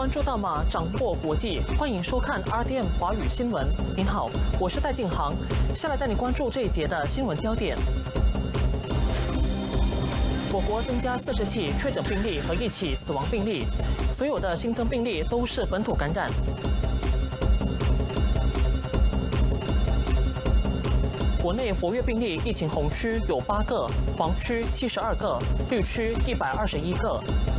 关注大马，掌握国际，欢迎收看 RDM 华语新闻。您好，我是戴静航，下来带你关注这一节的新闻焦点。我国增加40起确诊病例和1起死亡病例，所有的新增病例都是本土感染。国内活跃病例疫情红区有8个，黄区72个，绿区121个。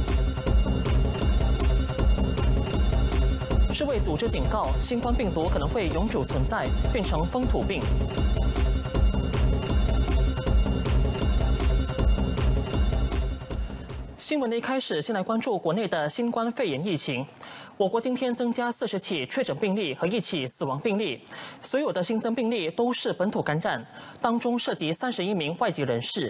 世卫组织警告，新冠病毒可能会永久存在，变成风土病。新闻的一开始，先来关注国内的新冠肺炎疫情。我国今天增加40起确诊病例和1起死亡病例，所有的新增病例都是本土感染，当中涉及31名外籍人士。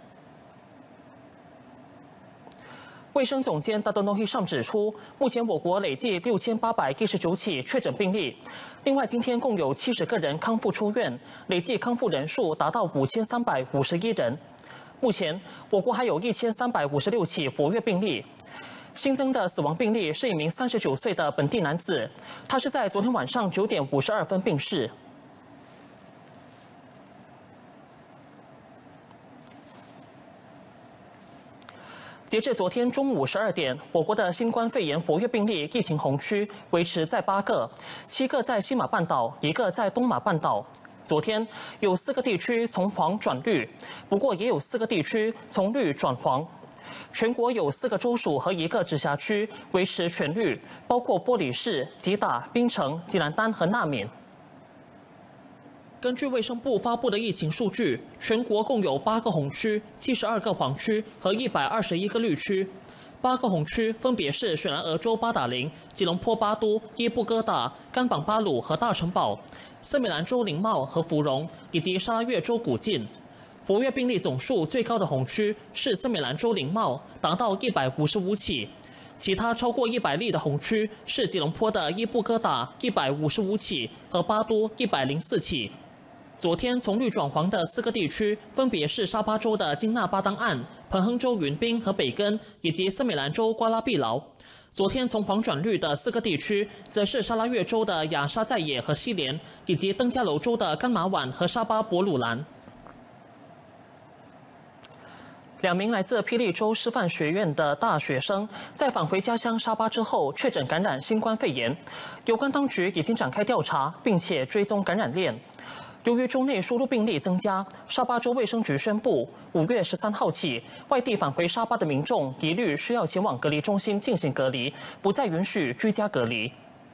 卫生总监达多诺希上指出，目前我国累计6819起确诊病例，另外今天共有70个人康复出院，累计康复人数达到5351人。目前我国还有1356起活跃病例。新增的死亡病例是一名39岁的本地男子，他是在昨天晚上9点52分病逝。截至昨天中午12点，我国的新冠肺炎活跃病例疫情红区维持在8个，7个在西马半岛，1个在东马半岛。昨天有4个地区从黄转绿，不过也有4个地区从绿转黄。全国有4个州属和1个直辖区维持全绿，包括玻璃市、吉打、槟城、吉兰丹和纳敏。根据卫生部发布的疫情数据，全国共有8个红区、72个黄区和121个绿区。8个红区分别是雪兰莪州巴打林、吉隆坡巴都、伊布哥打、甘榜巴鲁和大城堡，森美兰州林茂和芙蓉，以及沙拉越州古晋。活跃病例总数最高的红区是森美兰州林茂，达到155起；其他超过100例的红区是吉隆坡的伊布哥打155起和巴都104起。昨天从绿转黄的4个地区分别是沙巴州的金纳巴当岸、彭亨州云滨和北根，以及森美兰州瓜拉毕劳。昨天从黄转绿的4个地区，则是沙拉越州的亚沙在野和西连，以及登嘉楼州的甘马碗和沙巴博鲁兰。2名来自霹雳州师范学院的大学生，在返回家乡沙巴之后确诊感染新冠肺炎，有关当局已经展开调查，并且追踪感染链。由于州内输入病例增加，沙巴州卫生局宣布，5月13号起，外地返回沙巴的民众一律需要前往隔离中心进行隔离，不再允许居家隔离。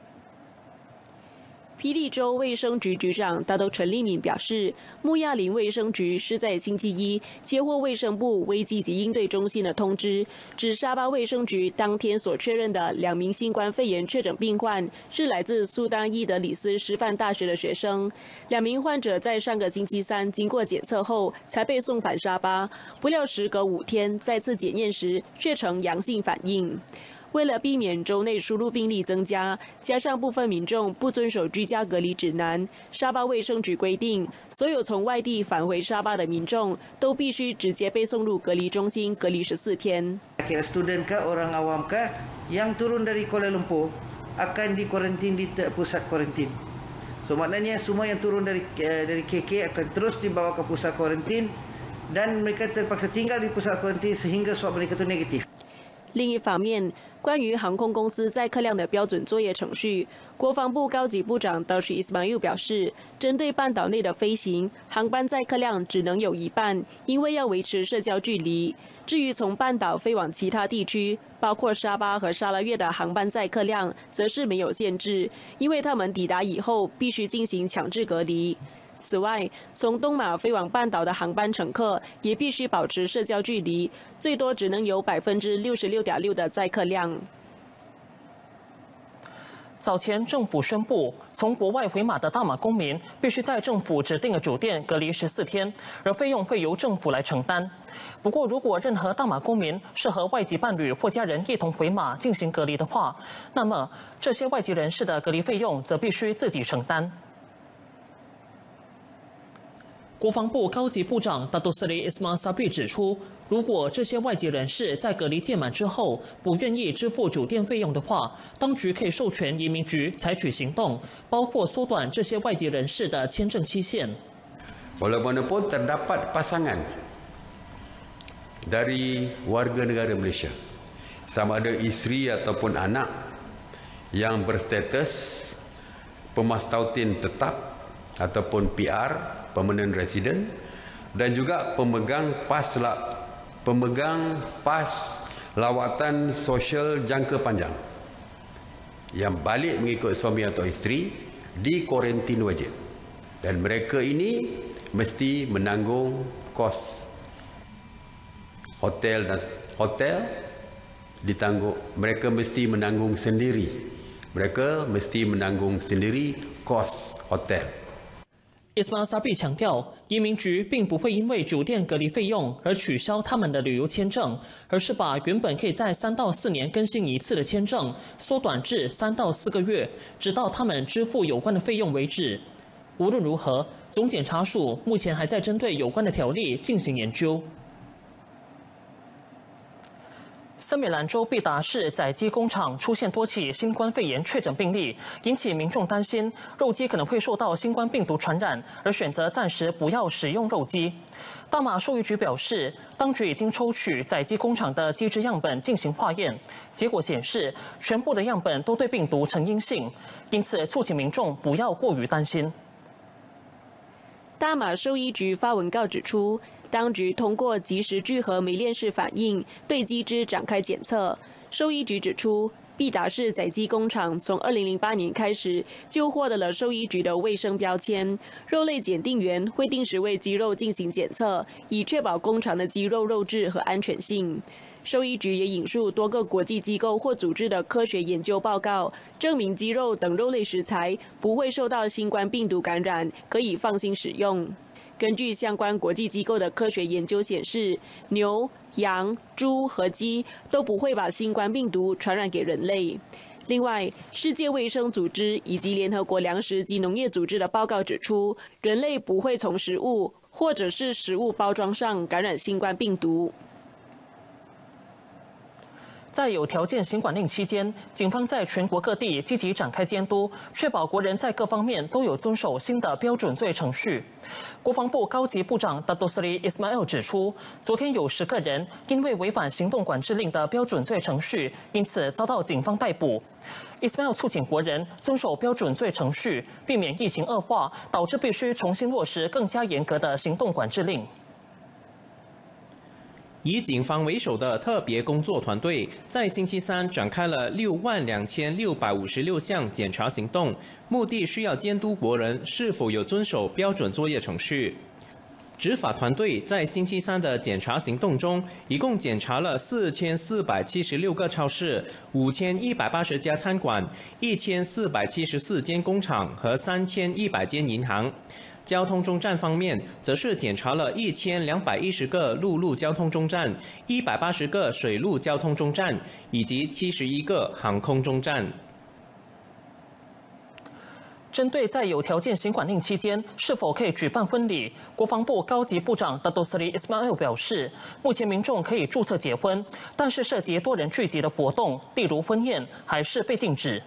霹雳州卫生局局长大头陈立敏表示，木亚林卫生局是在星期一接获卫生部危机及应对中心的通知，指沙巴卫生局当天所确认的2名新冠肺炎确诊病患是来自苏丹伊德里斯师范大学的学生。2名患者在上个星期三经过检测后才被送返沙巴，不料时隔5天再次检验时却呈阳性反应。为了避免州内输入病例增加，加上部分民众不遵守居家隔离指南，沙巴卫生局规定，所有从外地返回沙巴的民众都必须直接被送入隔离中心隔离14天。 Student kah orang awam kah yang turun dari Kuala Lumpur akan dikuarantin di pusat kuarantin. So maknanya semua yang turun dari KK akan terus dibawa ke pusat kuarantin dan mereka terpaksa tinggal di pusat kuarantin sehingga swab mereka itu negatif. 另一方面，关于航空公司载客量的标准作业程序，国防部高级部长道什伊斯马尤表示，针对半岛内的飞行，航班载客量只能有1半，因为要维持社交距离。至于从半岛飞往其他地区，包括沙巴和沙拉越的航班载客量，则是没有限制，因为他们抵达以后必须进行强制隔离。此外，从东马飞往半岛的航班乘客也必须保持社交距离，最多只能有66.6%的载客量。 早前政府宣布，从国外回马的大马公民必须在政府指定的酒店隔离14天，而费用会由政府来承担。不过，如果任何大马公民是和外籍伴侣或家人一同回马进行隔离的话，那么这些外籍人士的隔离费用则必须自己承担。 国防部高级部长达多斯里伊斯马萨比指出，如果这些外籍人士在隔离届满之后不愿意支付酒店费用的话，当局可以授权移民局采取行动，包括缩短这些外籍人士的签证期限。 Walaupun terdapat pasangan dari warga negara Malaysia, sama ada isteri ataupun anak yang berstatus pemastautin tetap ataupun PR permanent resident dan juga pemegang pas lawatan sosial jangka panjang yang balik mengikut suami atau isteri di kuarantin wajib, dan mereka ini mesti menanggung kos hotel ditanggung, mereka mesti menanggung sendiri kos hotel。 伊斯马萨比强调，移民局并不会因为酒店隔离费用而取消他们的旅游签证，而是把原本可以在3到4年更新一次的签证缩短至3到4个月，直到他们支付有关的费用为止。无论如何，总检察署目前还在针对有关的条例进行研究。森美兰州毕达市宰鸡工厂出现多起新冠肺炎确诊病例，引起民众担心肉鸡可能会受到新冠病毒传染，而选择暂时不要使用肉鸡。大马兽医局表示，当局已经抽取宰鸡工厂的鸡只样本进行化验，结果显示全部的样本都对病毒呈阴性，因此促请民众不要过于担心。 大马兽医局发文告指出，当局通过即时聚合酶链式反应对鸡只展开检测。兽医局指出，毕达市宰鸡工厂从2008年开始就获得了兽医局的卫生标签，肉类检定员会定时为鸡肉进行检测，以确保工厂的鸡肉肉质和安全性。兽医局也引述多个国际机构或组织的科学研究报告，证明鸡肉等肉类食材不会受到新冠病毒感染，可以放心使用。根据相关国际机构的科学研究显示，牛、羊、猪和鸡都不会把新冠病毒传染给人类。另外，世界卫生组织以及联合国粮食及农业组织的报告指出，人类不会从食物或者是食物包装上感染新冠病毒。 在有条件行管令期间，警方在全国各地积极展开监督，确保国人在各方面都有遵守新的标准罪程序。国防部高级部长达多斯里伊斯马尔指出，昨天有10个人因为违反行动管制令的标准罪程序，因此遭到警方逮捕。伊斯马尔促请国人遵守标准罪程序，避免疫情恶化，导致必须重新落实更加严格的行动管制令。 以警方为首的特别工作团队在星期三展开了62656项检查行动，目的是要监督国人是否有遵守标准作业程序。执法团队在星期三的检查行动中，一共检查了4476个超市、5180家餐馆、1474间工厂和3100间银行。交通中站方面，则是检查了1210个陆路交通中站、180个水路交通中站以及71个航空中站。 针对在有条件行管令期间是否可以举办婚礼，国防部高级部长达多斯里伊斯马尔表示，目前民众可以注册结婚，但是涉及多人聚集的活动，例如婚宴，还是被禁止。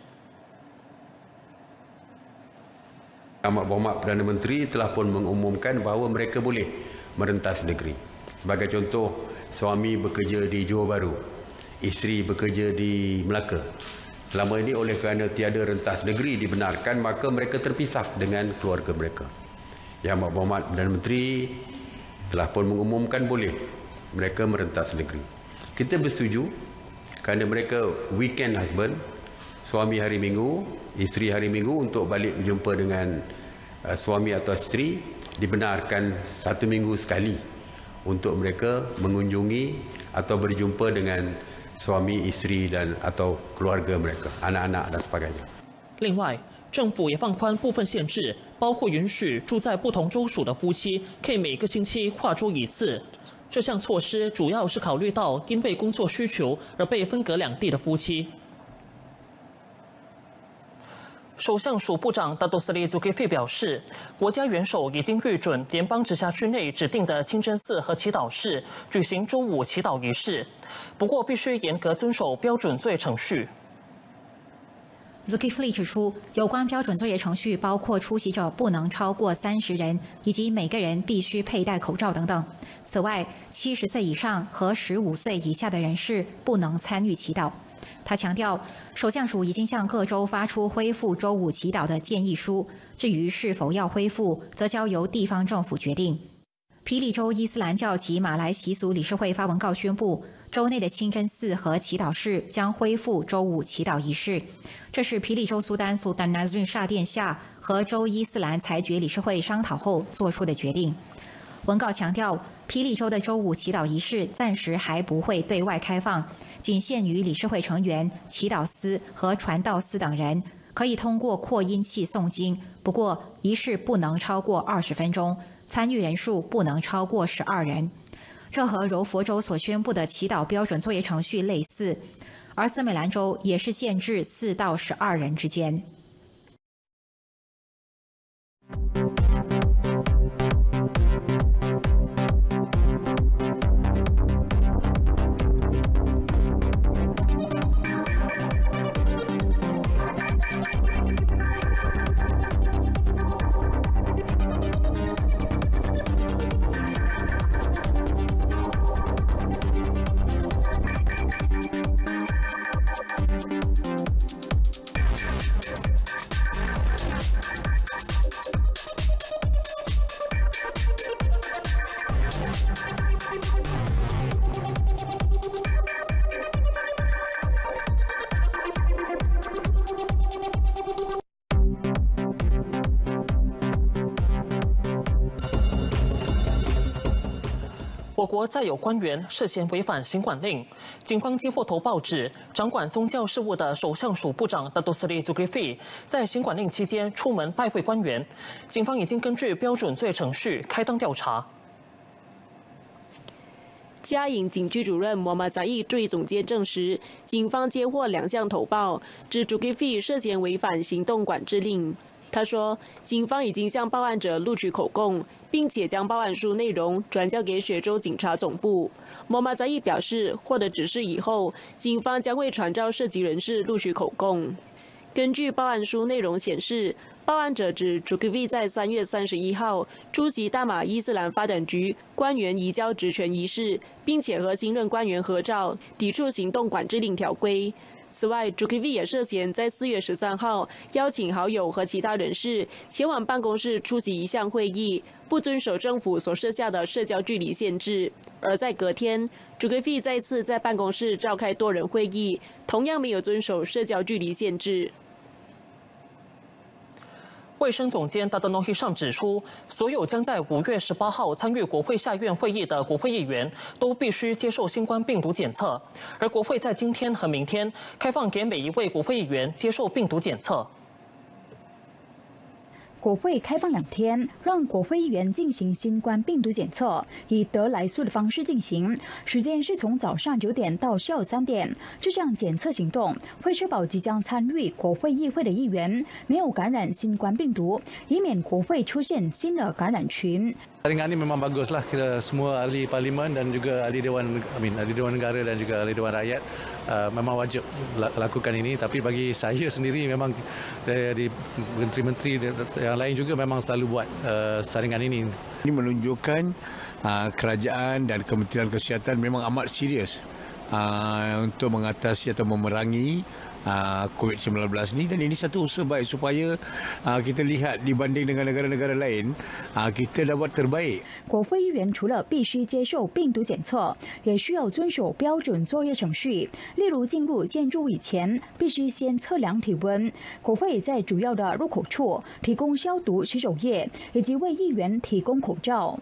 Amat Berhormat Perdana Menteri telah pun mengumumkan bahawa mereka boleh merentas negeri. Sebagai contoh, suami bekerja di Johor Bahru, isteri bekerja di Melaka. Selama ini oleh kerana tiada rentas negeri dibenarkan, maka mereka terpisah dengan keluarga mereka. Yang Amat Berhormat Perdana Menteri telah pun mengumumkan boleh mereka merentas negeri. Kita bersetuju kerana mereka weekend husband, suami hari Minggu, isteri hari Minggu untuk balik berjumpa dengan suami atau isteri, dibenarkan 1 minggu sekali untuk mereka mengunjungi atau berjumpa dengan suami, isteri dan atau keluarga mereka, anak-anak dan sebagainya. 另外，政府也放宽部分限制，包括允许住在不同州属的夫妻可以每个星期跨州一次。这项措施主要是考虑到因为工作需求而被分隔两地的夫妻。 首相署部长达多斯利祖基费表示，国家元首已经预准联邦直辖区内指定的清真寺和祈祷室举行周五祈祷仪式，不过必须严格遵守标准作业程序。 Zulkifli 指出，有关标准作业程序包括出席者不能超过30人，以及每个人必须佩戴口罩等等。此外，70岁以上和15岁以下的人士不能参与祈祷。他强调，首相署已经向各州发出恢复周五祈祷的建议书，至于是否要恢复，则交由地方政府决定。霹雳州伊斯兰教及马来习俗理事会发文告宣布，州内的清真寺和祈祷室将恢复周五祈祷仪式。这是霹雳州苏丹 Sultan Nazrin 沙殿下和州伊斯兰裁决理事会商讨后做出的决定。文告强调，霹雳州的周五祈祷仪式暂时还不会对外开放，仅限于理事会成员、祈祷司和传道司等人，可以通过扩音器诵经，不过仪式不能超过20分钟，参与人数不能超过12人。这和柔佛州所宣布的祈祷标准作业程序类似，而斯美兰州也是限制4到12人之间。 我国再有官员涉嫌违反行管令，警方接获投报指，掌管宗教事务的首相署部长达多斯利祖基费在行管令期间出门拜会官员，警方已经根据标准作业程序开档调查。 嘉颖警局主任摩马扎义对总监证实，警方接获2项投报，指祖基费涉嫌违反行动管制令。他说，警方已经向报案者录取口供，并且将报案书内容转交给雪州警察总部。摩马扎义表示，获得指示以后，警方将会传召涉及人士录取口供。根据报案书内容显示，报案者指祖基费在3月31号出席大马伊斯兰发展局官员移交职权仪式，并且和新任官员合照，抵触行动管制令条规。此外，祖基费也涉嫌在4月13号邀请好友和其他人士前往办公室出席一项会议，不遵守政府所设下的社交距离限制。而在隔天，祖基费再次在办公室召开多人会议，同样没有遵守社交距离限制。 卫生总监达德诺希上指出，所有将在5月18号参与国会下院会议的国会议员都必须接受新冠病毒检测，而国会在今天和明天开放给每一位国会议员接受病毒检测。 国会开放2天，让国会议员进行新冠病毒检测，以得来速的方式进行，时间是从早上9点到下午3点。这项检测行动会确保即将参与国会议会的议员没有感染新冠病毒，以免国会出现新的感染群。 Hari ini memang baguslah kita semua ahli parlimen dan juga ahli Dewan Negara dan juga ahli Dewan Rakyat memang wajib lakukan ini, tapi bagi saya sendiri memang dari menteri-menteri yang lain juga memang selalu buat saringan ini. Ini menunjukkan kerajaan dan Kementerian Kesihatan memang amat serius untuk mengatasi atau memerangi COVID-19 ini, dan ini satu usaha baik supaya kita lihat dibanding dengan negara-negara lain kita dapat terbaik. 国会议员除了必须接受病毒检测，也需要遵守标准作业程序，例如进入建筑物以前必须先测量体温。国会在主要的入口处提供消毒洗手液，以及为议员提供口罩。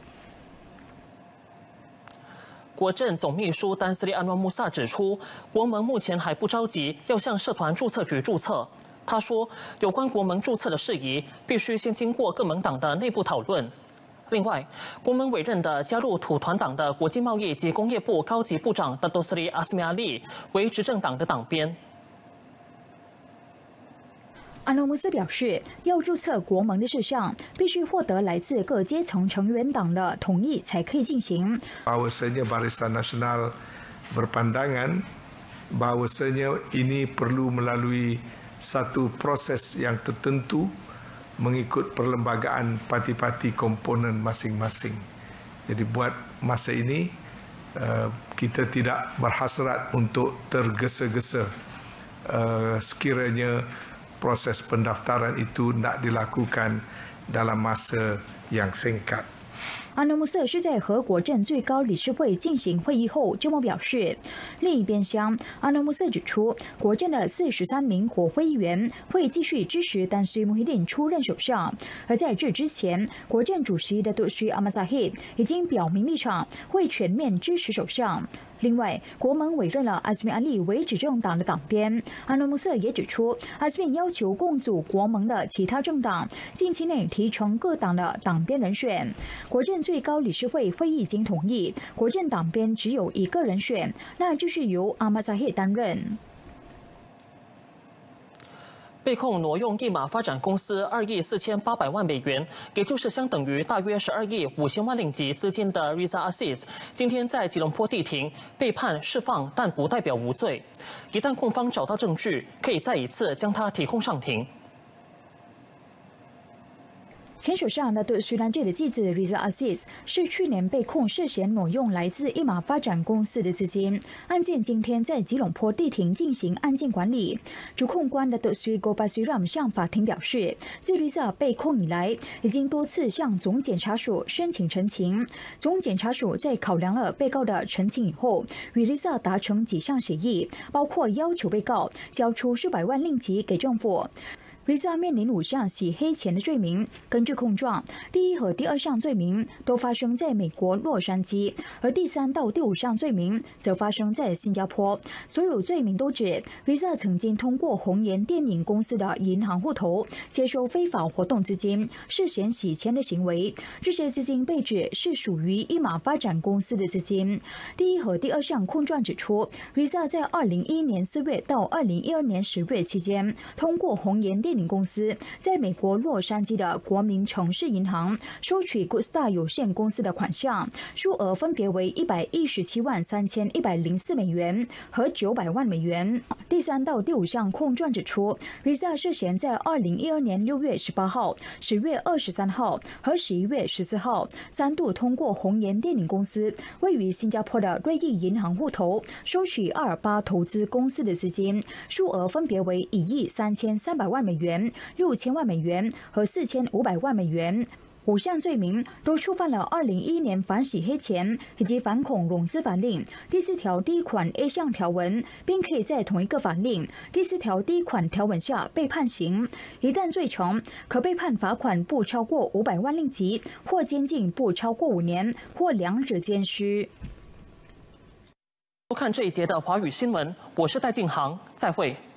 国政总秘书丹斯利安诺穆萨指出，国盟目前还不着急要向社团注册局注册。他说，有关国盟注册的事宜，必须先经过各盟党的内部讨论。另外，国盟委任的加入土团党的国际贸易及工业部高级部长达多斯利阿斯米亚利为执政党的党鞭。 安诺姆斯表示，要注册国盟的事项，必须获得来自各阶层成员党的同意才可以进行。 Bahawasanya Barisan Nasional berpandangan bahawasanya ini perlu melalui satu proses yang tertentu mengikut perlembagaan parti-parti komponen masing-masing. Jadi buat masa ini kita tidak berhasrat untuk tergesa-gesa sekiranya proses pendaftaran itu nak dilakukan dalam masa yang singkat. 安诺姆斯是在和国阵最高理事会进行会议后周末表示。另一边厢，安诺姆斯指出，国阵的43名国会议员会继续支持丹斯里穆希丁出任首相。而在这之前，国阵主席的杜苏阿马扎希已经表明立场，会全面支持首相。另外，国盟委任了阿斯米阿利为执政党的党鞭。安诺姆斯也指出，阿斯米要求共组国盟的其他政党近期内提成各党的党鞭人选。国阵最高理事会会议已经同意，国阵党鞭只有一个人选，那就是由阿马扎希担任。 被控挪用一马发展公司2亿4800万美元，也就是相等于大约12亿5000万令吉资金的 Riza Aziz， 今天在吉隆坡地庭被判释放，但不代表无罪。一旦控方找到证据，可以再一次将他提控上庭。 前首相纳杜苏兰这的继子 Riza Aziz 是去年被控涉嫌挪用来自一马发展公司的资金，案件今天在吉隆坡地庭进行案件管理。主控官的杜苏 Gopasiram 向法庭表示，自 Riza 被控以来，已经多次向总检察署申请陈情。总检察署在考量了被告的陈情以后，与 Riza 达成几项协议，包括要求被告交出数百万令吉给政府。Riza 面临5项洗黑钱的罪名。根据控状，第1和第2项罪名都发生在美国洛杉矶，而第3到第5项罪名则发生在新加坡。所有罪名都指 Riza 曾经通过红岩电影公司的银行户头接收非法活动资金，涉嫌洗钱的行为。这些资金被指是属于一马发展公司的资金。第1和第2项控状指出 ，Riza 在2011年4月到2012年10月期间，通过红岩电影公司在美国洛杉矶的国民城市银行收取 Goodstar 有限公司的款项，数额分别为117万3104美元和900万美元。第3到第5项控状指出 ，Riza 涉嫌在2012年6月18号、10月23号和11月14号3度通过红岩电影公司位于新加坡的瑞意银行户头收取阿尔巴投资公司的资金，数额分别为1亿3300万美元、6000万美元和4500万美元。5项罪名都触犯了2011年反洗黑钱以及反恐融资法令第4条第1款 A 项条文，并可以在同一个法令第4条第1款条文下被判刑。一旦罪成，可被判罚款不超过500万令吉，或监禁不超过5年，或两者兼施。 收看这一节的华语新闻，我是戴静航，再会。